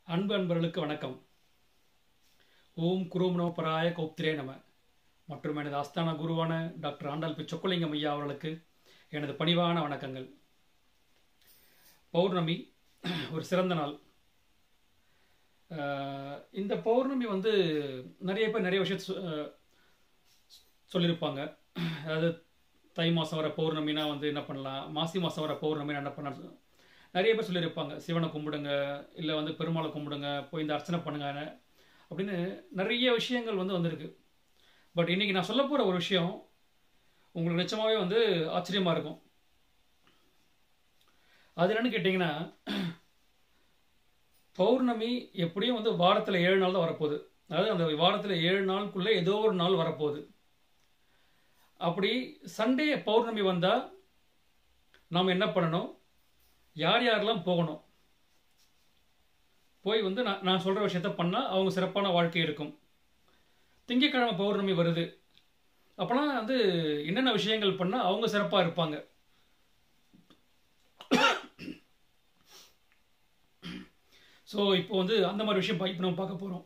அன்பு அன்பர்களுக்கு வணக்கம். ஓம் குரும் நம பராய கோப்திரே நம. மற்றும் எனது ஆஸ்தான குருவான DrAndalPchockalingam ஐயா அவர்களுக்கு எனது பணிவான வணக்கங்கள். பௌர்ணமி ஒரு சிறந்த நாள். இந்த பௌர்ணமி நிறைய பேர் நிறைய விஷயத்த சொல்லியிருப்பாங்க. அதாவது தை மாதம் வர பௌர்ணமினா என்ன பண்ணலாம், மாசி மாதம் வர பௌர்ணமினா என்ன பண்ணலாம், நிறைய பேர் சொல்லியிருப்பாங்க. சிவனை கும்பிடுங்க, இல்லை பெருமாளை கும்பிடுங்க, போய் இந்த அர்ச்சனை பண்ணுங்க அப்படின்னு நிறைய விஷயங்கள் வந்திருக்கு. பட் இன்னைக்கு நான் சொல்ல போகிற ஒரு விஷயம் உங்களுக்கு நிச்சயமாகவே ஆச்சரியமாக இருக்கும். அது என்னன்னு கேட்டிங்கன்னா, பௌர்ணமி எப்படியும் வாரத்தில் 7 நாள் தான் வரப்போகுது. அதாவது அந்த வாரத்தில் 7 நாளுக்குள்ளே ஏதோ ஒரு நாள் வரப்போகுது. அப்படி சண்டே பௌர்ணமி வந்தால் நாம் என்ன பண்ணணும், யார் யாரெல்லாம் போகணும், போய் நான் சொல்கிற விஷயத்த பண்ணால் அவங்க சிறப்பான வாழ்க்கை இருக்கும். திங்கட்கிழமை பௌர்ணமி வருது அப்போனா என்னென்ன விஷயங்கள் பண்ணால் அவங்க சிறப்பாக இருப்பாங்க. ஸோ இப்போ அந்த மாதிரி விஷயம் இப்போ நம்ம பார்க்க போகிறோம்.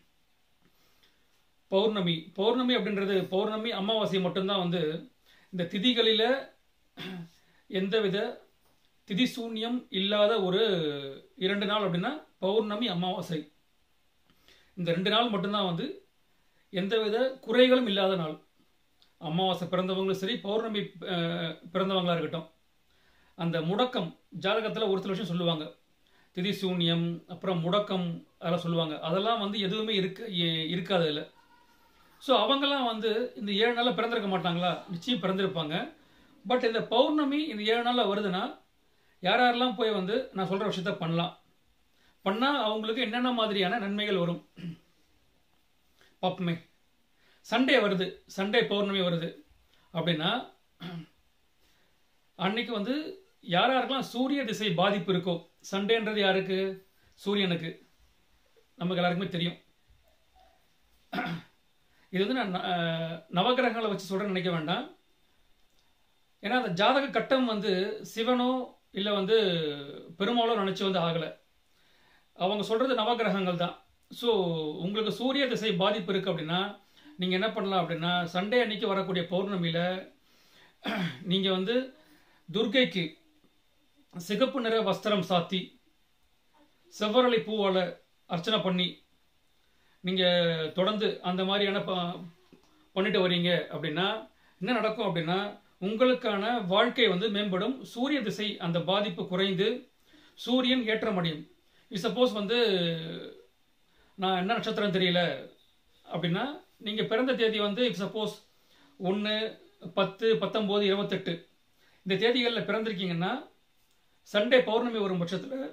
பௌர்ணமி அப்படின்றது பௌர்ணமி அமாவாசை மட்டும்தான் இந்த திதிகளில் எந்தவித திதி சூன்யம் இல்லாத ஒரு 2 நாள் அப்படின்னா பௌர்ணமி அமாவாசை. இந்த 2 நாள் மட்டும்தான் எந்தவித குறைகளும் இல்லாத நாள். அமாவாசை பிறந்தவங்களும் சரி, பௌர்ணமி பிறந்தவங்களா இருக்கட்டும், அந்த முடக்கம் ஜாதகத்தில் ஒரு சில விஷயம் சொல்லுவாங்க. திதி சூன்யம், அப்புறம் முடக்கம், அதெல்லாம் சொல்லுவாங்க. அதெல்லாம் எதுவுமே இருக்காது இல்லை. ஸோ அவங்கெல்லாம் இந்த 7 நாளில் பிறந்திருக்க மாட்டாங்களா? நிச்சயம் பிறந்திருப்பாங்க. பட் இந்த பௌர்ணமி இந்த 7 நாளில் வருதுன்னா யார் யாரெல்லாம் போய் நான் சொல்கிற விஷயத்த பண்ணால் அவங்களுக்கு என்னென்ன மாதிரியான நன்மைகள் வரும் பார்ப்போமே. சண்டே வருது, சண்டே பௌர்ணமி வருது அப்படின்னா அன்னைக்கு யார் யாருக்கெல்லாம் சூரிய திசை பாதிப்பு இருக்கோ, சண்டேன்றது யாருக்கு? சூரியனுக்கு. நமக்கு எல்லாருக்குமே தெரியும். இது நான் நவகிரகங்களை வச்சு சொல்கிறேன்னு நினைக்க வேண்டாம். ஏன்னா அந்த ஜாதக கட்டம் சிவனோ இல்லை பெருமாளோ நினச்சி ஆகலை. அவங்க சொல்கிறது நவகிரகங்கள் தான். ஸோ உங்களுக்கு சூரிய திசை பாதிப்பு இருக்குது அப்படின்னா நீங்கள் என்ன பண்ணலாம் அப்படின்னா, சண்டே அன்னைக்கு வரக்கூடிய பௌர்ணமியில் நீங்கள் துர்க்கைக்கு சிகப்பு நிற வஸ்திரம் சாத்தி செவ்வரளி பூவால் அர்ச்சனை பண்ணி நீங்கள் தொடர்ந்து அந்த மாதிரியான பண்ணிட்டு வரீங்க அப்படின்னா என்ன நடக்கும் அப்படின்னா, உங்களுக்கான வாழ்க்கை மேம்படும். சூரிய திசை அந்த பாதிப்பு குறைந்து சூரியன் ஏற்றமடையும். சப்போஸ் நான் என்ன நட்சத்திரம் தெரியல அப்படின்னா, நீங்கள் பிறந்த தேதி சப்போஸ் 1, 10, 19, 28 இந்த தேதிகளில் பிறந்திருக்கீங்கன்னா சண்டே பௌர்ணமி வரும் பட்சத்தில்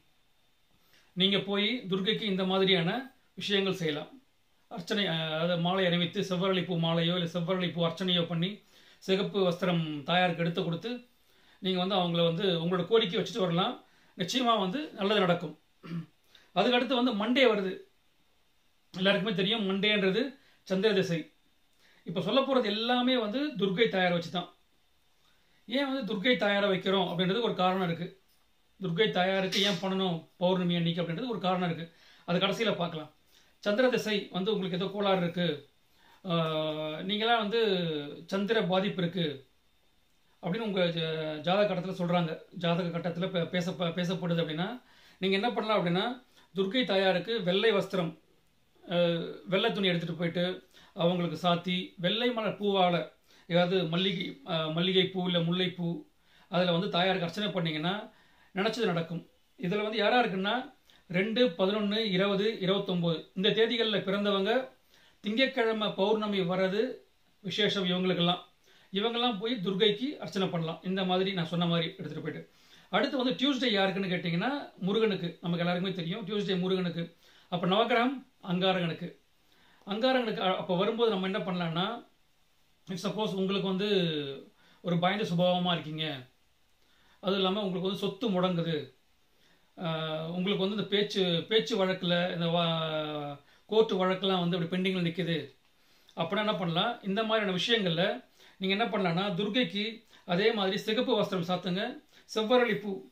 நீங்கள் போய் துர்க்கைக்கு இந்த மாதிரியான விஷயங்கள் செய்யலாம். அர்ச்சனை, அதாவது மாலை அணிவித்து செவ்வரளிப்பூ மாலையோ இல்லை செவ்வரளிப்பூ அர்ச்சனையோ பண்ணி சிகப்பு வஸ்திரம் தாயாருக்கு எடுத்து கொடுத்து நீங்கள் அவங்கள உங்களோட கோரிக்கை வச்சுட்டு வரலாம். நிச்சயமாக நல்லது நடக்கும். அதுக்கடுத்து மண்டே வருது. எல்லாருக்குமே தெரியும் மண்டேன்றது சந்திர திசை. இப்போ சொல்ல போகிறது எல்லாமே துர்க்கை தாயாரை வச்சு தான். ஏன் துர்க்கை தாயாரை வைக்கிறோம் அப்படின்றது ஒரு காரணம் இருக்குது. துர்க்கை தாயாருக்கு ஏன் பண்ணணும் பௌர்ணமி அன்னைக்கு அப்படின்றது ஒரு காரணம் இருக்குது. அது கடைசியில் பார்க்கலாம். சந்திர திசை உங்களுக்கு ஏதோ கோளாறு இருக்குது, நீங்களாம் சந்திர பாதிப்பு இருக்குது அப்படின்னு உங்கள் ஜாதக கட்டத்தில் சொல்கிறாங்க. ஜாதக கட்டத்தில் பேசப்படுது அப்படின்னா நீங்கள் என்ன பண்ணலாம் அப்படின்னா, துர்க்கை தாயாருக்கு வெள்ளை வஸ்திரம், வெள்ளை துணி எடுத்துகிட்டு போயிட்டு அவங்களுக்கு சாத்தி வெள்ளை மலர் பூவால், ஏதாவது மல்லிகை பூ இல்லை முல்லைப்பூ, அதில் தாயாருக்கு அர்ச்சனை பண்ணிங்கன்னா நினச்சது நடக்கும். இதில் யாராக இருக்குன்னா 2, 11, 20, 29 இந்த தேதிகளில் பிறந்தவங்க திங்கட்கிழமை பௌர்ணமி வர்றது விசேஷம். இவங்கெல்லாம் போய் துர்க்கைக்கு அர்ச்சனை பண்ணலாம். இந்த மாதிரி நான் சொன்ன மாதிரி எடுத்துகிட்டு போயிட்டு. அடுத்து டியூஸ்டே யாருக்குன்னு கேட்டிங்கன்னா முருகனுக்கு. நமக்கு எல்லாருக்குமே தெரியும் டியூஸ்டே முருகனுக்கு. அப்போ நவகிரகம் அங்காரகனுக்கு. அப்போ வரும்போது நம்ம என்ன பண்ணலான்னா, சப்போஸ் உங்களுக்கு ஒரு பயந்த சுபாவமாக இருக்கீங்க, அதுவும் இல்லாமல் உங்களுக்கு சொத்து முடங்குது, உங்களுக்கு இந்த பேச்சு வழக்கில் இந்த கோர்ட்டு வழக்கெல்லாம் அப்படி பெண்டிங்கில் நிற்குது அப்படின்னா என்ன பண்ணலாம், இந்த மாதிரியான விஷயங்களில் நீங்கள் என்ன பண்ணலான்னா துர்க்கைக்கு அதே மாதிரி சிகப்பு வஸ்திரம் சாத்துங்க, செவ்வரளி பூ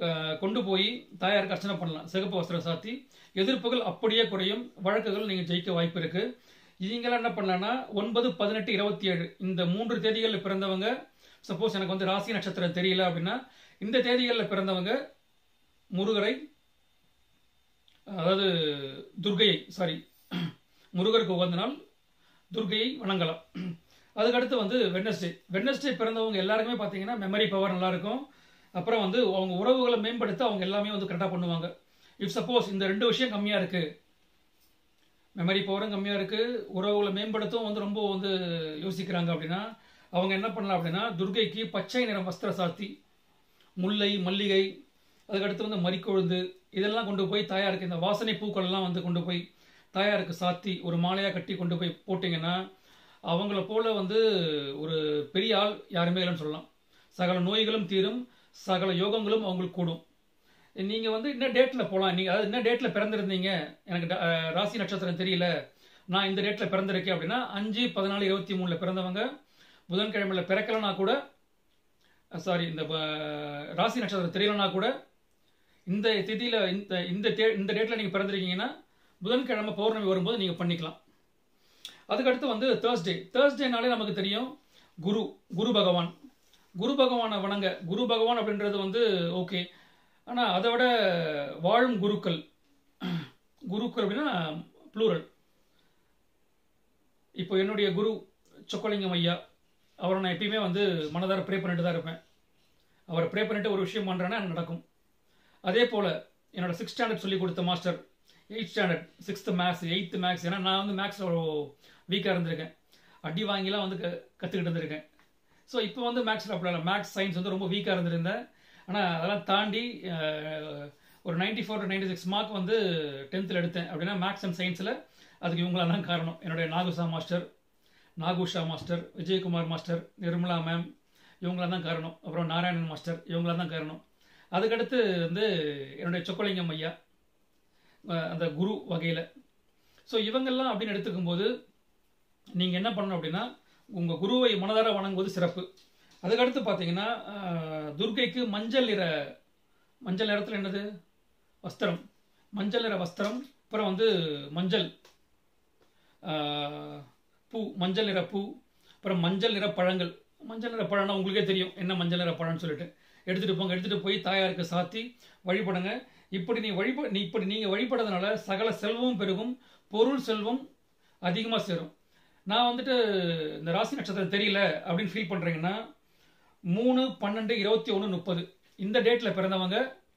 கொண்டு போய் தாயாருக்கு அர்ச்சனை பண்ணலாம். சிகப்பு வஸ்திரம் சாத்தி எதிர்ப்புகள் அப்படியே குறையும், வழக்குகள் நீங்கள் ஜெயிக்க வாய்ப்பு இருக்கு. இவங்கெல்லாம் என்ன பண்ணலாம்னா 9, 18, 27 இந்த 3 தேதிகளில் பிறந்தவங்க, சப்போஸ் எனக்கு வந்து ராசி நட்சத்திரம் தெரியல அப்படின்னா இந்த தேதிகளில் பிறந்தவங்க முருகரை, அதாவது துர்கையை, முருகருக்கு உகந்த நாள் துர்கையை வணங்கலாம். அதுக்கடுத்து வந்து வெட்னஸ்டே பிறந்தவங்க எல்லாருக்குமே பார்த்தீங்கன்னா மெமரி பவர் நல்லா இருக்கும். அப்புறம் வந்து அவங்க உறவுகளை மேம்படுத்த அவங்க எல்லாமே வந்து கரெக்டாக பண்ணுவாங்க. இஃப் சப்போஸ் இந்த 2 விஷயம் கம்மியாக இருக்கு, மெமரி பவரும் கம்மியாக இருக்கு, உறவுகளை மேம்படுத்தும் வந்து ரொம்ப வந்து யோசிக்கிறாங்க அப்படின்னா அவங்க என்ன பண்ணலாம் அப்படின்னா துர்கைக்கு பச்சை நிறம் வஸ்திரம் சாத்தி முல்லை, மல்லிகை, அதுக்கடுத்து வந்து மறிக்கொழுந்து இதெல்லாம் கொண்டு போய் தாயாருக்கு, இந்த வாசனை பூக்கள்லாம் வந்து கொண்டு போய் தாயாருக்கு சாத்தி ஒரு மாலையாக கட்டி கொண்டு போய் போட்டிங்கன்னா அவங்கள போல வந்து ஒரு பெரிய ஆள் யாருமே இல்லைன்னு சொல்லலாம். சகல நோய்களும் தீரும், சகல யோகங்களும் அவங்களுக்கு கூடும். நீங்கள் வந்து என்ன டேட்டில் போகலாம், நீங்கள் அதாவது என்ன டேட்டில் பிறந்திருந்தீங்க, எனக்கு ராசி நட்சத்திரம் தெரியல, நான் இந்த டேட்டில் பிறந்திருக்கேன் அப்படின்னா 5, 14, 23 பிறந்தவங்க புதன்கிழமையில் பிறக்கலனா கூட, இந்த ராசி நட்சத்திரம் தெரியலனா கூட இந்த திதியில் இந்த டேட்டில் நீங்கள் பிறந்திருக்கீங்கன்னா புதன்கிழமை பௌர்ணமி வரும்போது நீங்கள் பண்ணிக்கலாம். அதுக்கடுத்து வந்து தேர்ஸ்டேனாலே நமக்கு தெரியும் குரு பகவானை வணங்க. குரு பகவான் அப்படின்றது வந்து ஓகே, ஆனால் அதை விட வாழும் குருக்கள் அப்படின்னா ப்ளூரல். இப்போ என்னுடைய குரு சொக்கலிங்கம் ஐயா, அவரை நான் எப்பயுமே வந்து மனதார ப்ரே பண்ணிட்டு தான் இருப்பேன். அவரை ப்ரே பண்ணிட்டு ஒரு விஷயம் பண்ணுறேன்னா எனக்கு நடக்கும். அதே போல் என்னோட 6th ஸ்டாண்டர்ட் சொல்லி கொடுத்த master 8th standard 6th maths 8th maths, ஏன்னா நான் வந்து மேக்ஸில் வீக்காக இருந்திருக்கேன், அடி வாங்கிலாம் வந்து கற்றுக்கிட்டு இருந்திருக்கேன். ஸோ இப்போ வந்து மேக்ஸில் அப்படி இல்லை, மேக்ஸ் சயின்ஸ் வந்து ரொம்ப வீக்காக இருந்திருந்தேன். ஆனால் அதெல்லாம் தாண்டி ஒரு 94 to 96 மார்க் வந்து 10th எடுத்தேன் அப்படின்னா மேக்ஸ் அண்ட் சயின்ஸில். அதுக்கு இவங்களாம் தான் காரணம். என்னுடைய Nagusha master, Vijayakumar master, Nirmala ma'am, இவங்களாம் தான் காரணம். அப்புறம் நாராயணன் மாஸ்டர், இவங்களாம் தான் காரணம். அதுக்கடுத்து வந்து என்னுடைய சொக்கலிங்கம் ஐயா, அந்த குரு வகையில். ஸோ இவங்கெல்லாம் அப்படின்னு எடுத்துக்கும் போது நீங்கள் என்ன பண்ணணும் அப்படின்னா உங்கள் குருவை மனதார வணங்குவது சிறப்பு. அதுக்கடுத்து பார்த்தீங்கன்னா துர்கைக்கு மஞ்சள் நிறத்தில் என்னது வஸ்திரம், மஞ்சள் நிற வஸ்திரம், அப்புறம் வந்து மஞ்சள் நிற பூ, அப்புறம் மஞ்சள் நிற பழங்கள். மஞ்சள் நிற பழம்னா உங்களுக்கே தெரியும் என்ன மஞ்சள் நிற பழம்னு சொல்லிட்டு எடுத்துகிட்டு போங்க. எடுத்துகிட்டு போய் தாயாருக்கு சாத்தி வழிபடுங்க. இப்படி நீங்கள் வழிபடுறதுனால சகல செல்வமும் பெருகும், பொருள் செல்வம் அதிகமாக சேரும். நான் வந்துட்டு இந்த ராசி நட்சத்திரம் தெரியல அப்படின்னு ஃபீல் பண்ணுறீங்கன்னா 3, 12, 21, 30 இந்த டேட்டில் பிறந்தவங்க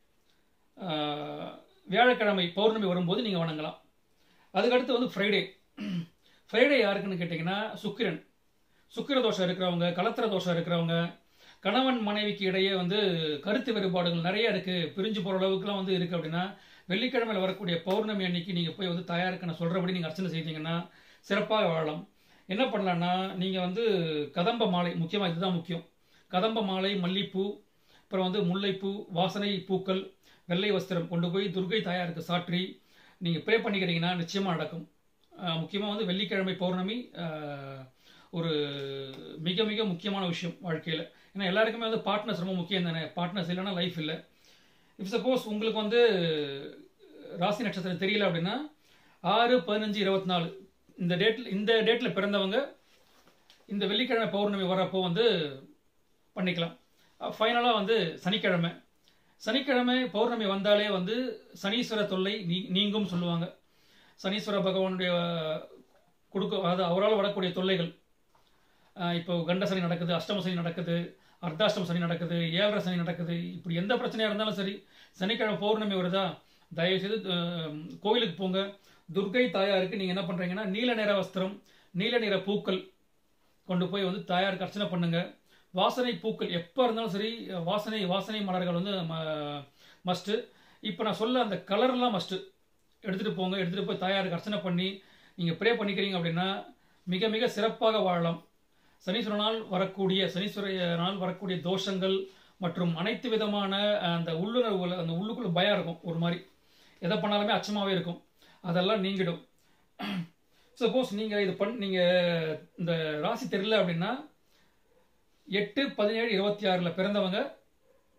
வியாழக்கிழமை பௌர்ணமி வரும்போது நீங்கள் வணங்கலாம். அதுக்கடுத்து வந்து ஃப்ரைடே யாருக்குன்னு கேட்டிங்கன்னா சுக்கிர தோஷம் இருக்கிறவங்க, கலத்திர தோஷம் இருக்கிறவங்க, கணவன் மனைவிக்கு இடையே வந்து கருத்து வேறுபாடுகள் நிறைய இருக்குது, பிரிஞ்சு போகிற அளவுக்குலாம் வந்து இருக்குது அப்படின்னா வெள்ளிக்கிழமையில் வரக்கூடிய பௌர்ணமி அன்னைக்கு நீங்கள் போய் வந்து தாயாருக்கு நான் சொல்கிறபடி நீங்கள் அர்ச்சனை செய்தீங்கன்னா சிறப்பாக வாழலாம். என்ன பண்ணலான்னா நீங்கள் வந்து கதம்ப மாலை, முக்கியமாக இதுதான் முக்கியம், கதம்ப மாலை, மல்லிப்பூ, அப்புறம் வந்து முல்லைப்பூ, வாசனை பூக்கள், வெள்ளை வஸ்திரம் கொண்டு போய் துர்கை தாயாருக்கு சாற்றி நீங்கள் ப்ரே பண்ணிக்கிறீங்கன்னா நிச்சயமாக நடக்கும். முக்கியமாக வந்து வெள்ளிக்கிழமை பௌர்ணமி ஒரு மிக மிக முக்கியமான விஷயம் வாழ்க்கையில். ஏன்னா எல்லாருக்குமே வந்து பார்ட்னர்ஸ் ரொம்ப முக்கியம் தானே, பார்ட்னர்ஸ் இல்லைன்னா லைஃப் இல்லை. இஃப் சப்போஸ் உங்களுக்கு வந்து ராசி நட்சத்திரம் தெரியல அப்படின்னா 6, 15, 24 இந்த டேட்டில் பிறந்தவங்க இந்த வெள்ளிக்கிழமை பௌர்ணமி வரப்போ வந்து பண்ணிக்கலாம். ஃபைனலாக வந்து சனிக்கிழமை பௌர்ணமி வந்தாலே வந்து சனீஸ்வர தொல்லை நீங்கும் சொல்லுவாங்க. சனீஸ்வர பகவானுடைய அதாவது அவரால் வரக்கூடிய தொல்லைகள், இப்போ கண்ட சனி நடக்குது, அஷ்டம சனி நடக்குது, அர்த்தாஷ்டம சனி நடக்குது, 7ரை சனி நடக்குது, இப்படி எந்த பிரச்சனையாக இருந்தாலும் சரி சனிக்கிழமை பௌர்ணமி வருதா தயவுசெய்து கோவிலுக்கு போங்க. துர்கை தாயாருக்கு நீங்கள் என்ன பண்ணுறீங்கன்னா நீல நிற வஸ்திரம், நீல நிற பூக்கள் கொண்டு போய் வந்து தாயாருக்கு அர்ச்சனை பண்ணுங்க. வாசனை பூக்கள் எப்போ இருந்தாலும் சரி, வாசனை மலர்கள் வந்து மஸ்ட்டு. இப்போ நான் சொல்ல அந்த கலர்லாம் மஸ்ட்டு எடுத்துகிட்டு போங்க. எடுத்துகிட்டு போய் தாயாருக்கு அர்ச்சனை பண்ணி நீங்கள் ப்ரே பண்ணிக்கிறீங்க அப்படின்னா மிக மிக சிறப்பாக வாழலாம். சனீஸ்வரனால் வரக்கூடிய தோஷங்கள் மற்றும் அனைத்து விதமான அந்த உள்ளுக்குள்ள பயம் இருக்கும், ஒரு மாதிரி எதை பண்ணாலுமே அச்சமாகவே இருக்கும், அதெல்லாம் நீங்கிடும். சப்போஸ் நீங்கள் நீங்கள் இந்த ராசி தெரியல அப்படின்னா 8, 17, 26 பிறந்தவங்க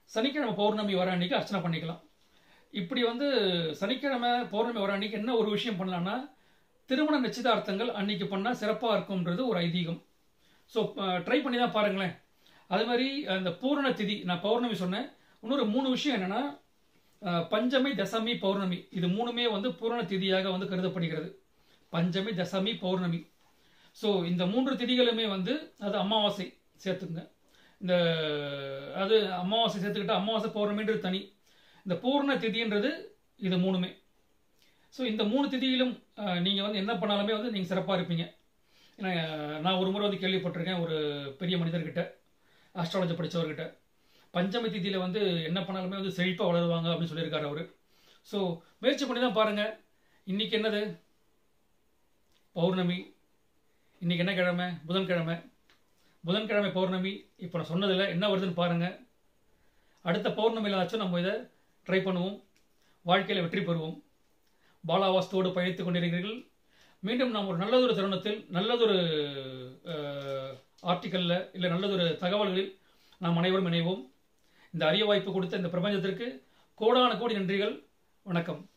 சனிக்கிழமை பௌர்ணமி வர அன்னைக்கு அர்ச்சனை பண்ணிக்கலாம். இப்படி வந்து சனிக்கிழமை பௌர்ணமி வர அன்னைக்கு என்ன ஒரு விஷயம் பண்ணலாம்னா, திருமண நிச்சயதார்த்தங்கள் அன்னைக்கு பண்ணால் சிறப்பாக இருக்கும்ன்றது ஒரு ஐதீகம். ஸோ ட்ரை பண்ணி தான் பாருங்களேன். அதே மாதிரி அந்த பூரண திதி, நான் பௌர்ணமி சொன்னேன், இன்னொரு 3 விஷயம் என்னென்னா, பஞ்சமி, தசமி, பௌர்ணமி, இது 3மே வந்து பூரண திதியாக வந்து கருதப்படுகிறது. பஞ்சமி, தசமி, பௌர்ணமி. ஸோ இந்த 3 திதிகளுமே வந்து அது அமாவாசை சேர்த்துங்க. இந்த அது அமாவாசை சேர்த்துக்கிட்டால் அமாவாசை பௌர்ணமின்றது தனி. இந்த பூர்ண திதின்றது இது 3மே. ஸோ இந்த 3 திதியிலும் நீங்கள் வந்து என்ன பண்ணாலுமே வந்து நீங்கள் சிறப்பாக இருப்பீங்க. ஏன்னா நான் ஒரு முறை வந்து கேள்விப்பட்டிருக்கேன், ஒரு பெரிய மனிதர்கிட்ட, ஆஸ்ட்ராலஜி படித்தவர்கிட்ட, பஞ்சமி திதியில் வந்து என்ன பண்ணாலுமே வந்து செழிப்பாக வளருவாங்க அப்படின்னு சொல்லியிருக்காரு அவர். ஸோ முயற்சி பண்ணி தான் பாருங்கள். இன்றைக்கி என்னது? பௌர்ணமி. இன்றைக்கி என்ன கிழமை? புதன்கிழமை. புதன்கிழமை பௌர்ணமி. இப்போ நான் சொன்னதில் என்ன வருதுன்னு பாருங்கள். அடுத்த பௌர்ணமியில் ஆச்சும் நம்ம இதை ட்ரை பண்ணுவோம். வாழ்க்கையில் வெற்றி பெறுவோம். பாலா வாஸ்துவோடு பயணித்துக் கொண்டிருக்கிறீர்கள். மீண்டும் நாம் ஒரு நல்லதொரு தருணத்தில், நல்லதொரு ஆர்டிக்கலில், இல்லை நல்லதொரு தகவல்களில் நாம் அனைவரும் இணைவோம். இந்த அரிய வாய்ப்பு கொடுத்த இந்த பிரபஞ்சத்திற்கு கோடான கோடி நன்றிகள். வணக்கம்.